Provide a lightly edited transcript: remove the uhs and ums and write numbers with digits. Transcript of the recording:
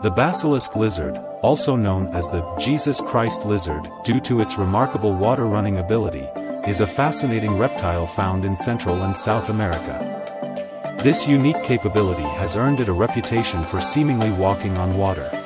The basilisk lizard, also known as the Jesus Christ lizard due to its remarkable water-running ability, is a fascinating reptile found in Central and South America. This unique capability has earned it a reputation for seemingly walking on water.